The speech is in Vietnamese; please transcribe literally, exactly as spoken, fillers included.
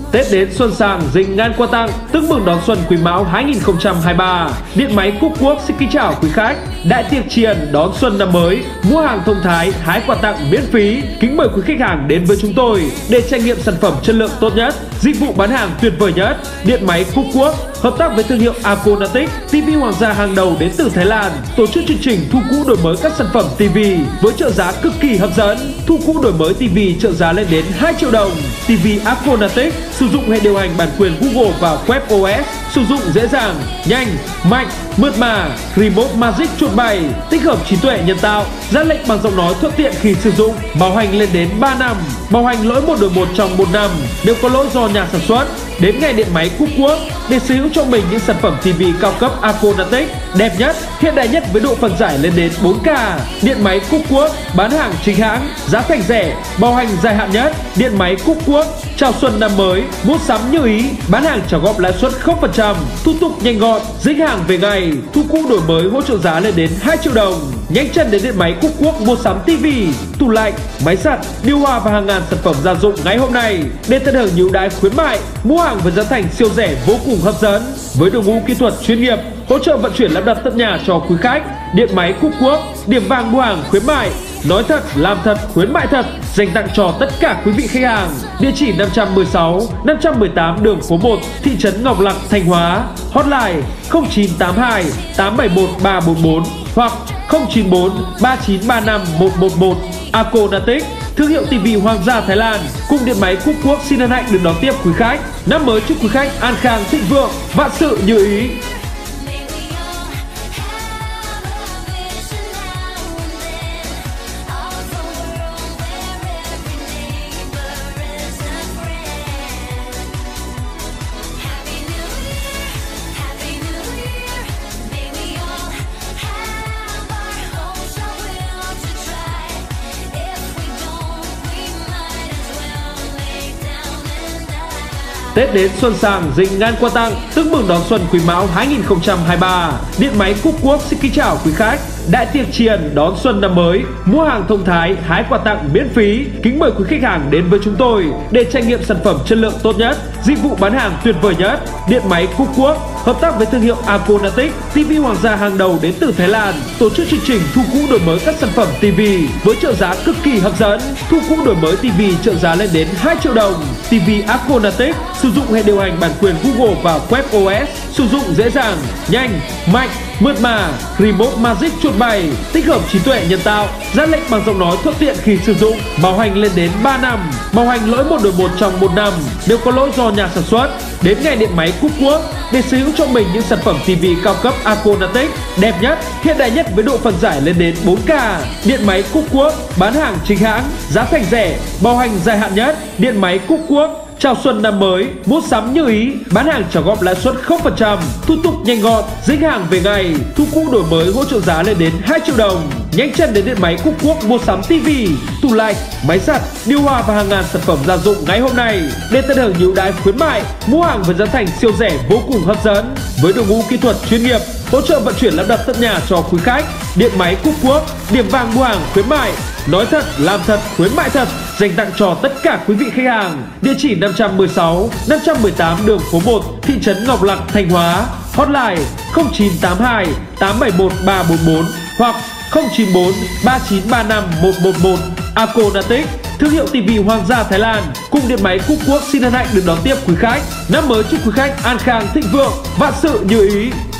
Tết đến xuân sang rình ngàn quà tặng, tức mừng đón xuân Quý Mão hai nghìn không trăm hai mươi ba. Điện máy Cúc Quốc xin kính chào quý khách. Đại tiệc triền đón xuân năm mới, mua hàng thông thái, hái quà tặng miễn phí. Kính mời quý khách hàng đến với chúng tôi để trải nghiệm sản phẩm chất lượng tốt nhất, dịch vụ bán hàng tuyệt vời nhất. Điện máy Cúc Quốc hợp tác với thương hiệu Akonatic, ti vi hoàng gia hàng đầu đến từ Thái Lan, tổ chức chương trình thu cũ đổi mới các sản phẩm ti vi với trợ giá cực kỳ hấp dẫn. Thu cũ đổi mới ti vi trợ giá lên đến hai triệu đồng. ti vi Akonatic sử dụng hệ điều hành bản quyền Google và WebOS, sử dụng dễ dàng, nhanh, mạnh, mượt mà, Remote Magic chuột bày, tích hợp trí tuệ nhân tạo, ra lệnh bằng giọng nói thuận tiện khi sử dụng, bảo hành lên đến ba năm, bảo hành lỗi một đổi một trong một năm, nếu có lỗi do nhà sản xuất. Đến ngay điện máy Cúc Quốc để sở hữu cho mình những sản phẩm ti vi cao cấp Akonatic đẹp nhất, hiện đại nhất với độ phân giải lên đến bốn K. Điện máy Cúc Quốc bán hàng chính hãng, giá thành rẻ, bảo hành dài hạn nhất. Điện máy Cúc Quốc chào xuân năm mới, mua sắm như ý, bán hàng trả góp lãi suất không phần trăm, thủ tục nhanh gọn, dính hàng về ngày, thu cũ đổi mới hỗ trợ giá lên đến hai triệu đồng. Nhanh chân đến điện máy Cúc Quốc mua sắm ti vi, tủ lạnh, máy giặt, điều hòa và hàng ngàn sản phẩm gia dụng ngay hôm nay để tận hưởng ưu đãi khuyến mại, mua hàng với giá thành siêu rẻ vô cùng hấp dẫn. Với đội ngũ kỹ thuật chuyên nghiệp, hỗ trợ vận chuyển lắp đặt tận nhà cho quý khách. Điện máy Cúc Quốc, điểm vàng mua hàng khuyến mại, nói thật, làm thật, khuyến mại thật, dành tặng cho tất cả quý vị khách hàng. Địa chỉ năm trăm mười sáu, năm trăm mười tám đường phố một, thị trấn Ngọc Lặc, Thanh Hóa. Hotline không chín tám hai, tám bảy một ba bốn bốn hoặc không chín bốn, ba chín ba năm một một một. Akonatic, thương hiệu ti vi hoàng gia Thái Lan, cùng điện máy Cúc Quốc xin hân hạnh được đón tiếp quý khách. Năm mới chúc quý khách an khang thịnh vượng, vạn sự như ý. Tết đến xuân sang rình ngàn quà tặng, tức mừng đón xuân Quý Mão hai nghìn không trăm hai mươi ba. Điện máy Cúc Quốc xin kính chào quý khách. Đại tiệc triền đón xuân năm mới, mua hàng thông thái, hái quà tặng miễn phí. Kính mời quý khách hàng đến với chúng tôi để trải nghiệm sản phẩm chất lượng tốt nhất, dịch vụ bán hàng tuyệt vời nhất. Điện máy Cúc Quốc hợp tác với thương hiệu Akonatic, ti vi hoàng gia hàng đầu đến từ Thái Lan, tổ chức chương trình thu cũ đổi mới các sản phẩm ti vi với trợ giá cực kỳ hấp dẫn. Thu cũ đổi mới ti vi trợ giá lên đến hai triệu đồng. ti vi Akonatic sử dụng hệ điều hành bản quyền Google và WebOS, sử dụng dễ dàng, nhanh, mạnh, mượt mà, Remote Magic chuột bày, tích hợp trí tuệ nhân tạo, ra lệnh bằng giọng nói thuận tiện khi sử dụng, bảo hành lên đến ba năm, bảo hành lỗi một đổi một trong một năm, nếu có lỗi do nhà sản xuất. Đến ngay điện máy Cúc Quốc để sở hữu cho mình những sản phẩm ti vi cao cấp Akonatic đẹp nhất, hiện đại nhất với độ phân giải lên đến bốn K. Điện máy Cúc Quốc bán hàng chính hãng, giá thành rẻ, bảo hành dài hạn nhất. Điện máy Cúc Quốc chào xuân năm mới, mua sắm như ý, bán hàng trả góp lãi suất không phần trăm, thủ tục nhanh gọn, dính hàng về ngày, thu cũ đổi mới hỗ trợ giá lên đến hai triệu đồng. Nhanh chân đến điện máy Cúc Quốc mua sắm ti vi, tủ lạnh, máy giặt, điều hòa và hàng ngàn sản phẩm gia dụng ngay hôm nay để tận hưởng ưu đãi khuyến mại, mua hàng với giá thành siêu rẻ vô cùng hấp dẫn. Với đội ngũ kỹ thuật chuyên nghiệp, hỗ trợ vận chuyển lắp đặt tận nhà cho quý khách. Điện máy Cúc Quốc, điểm vàng mua hàng khuyến mại, nói thật, làm thật, khuyến mại thật, dành tặng cho tất cả quý vị khách hàng. Địa chỉ năm trăm mười sáu, năm trăm mười tám đường phố một, thị trấn Ngọc Lặc, Thanh Hóa. Hotline không chín tám hai, tám bảy một ba bốn bốn hoặc không chín bốn, ba chín ba năm một một một. Akonatic, thương hiệu ti vi hoàng gia Thái Lan, cùng điện máy Cúc Quốc xin hân hạnh được đón tiếp quý khách. Năm mới chúc quý khách an khang thịnh vượng, vạn sự như ý.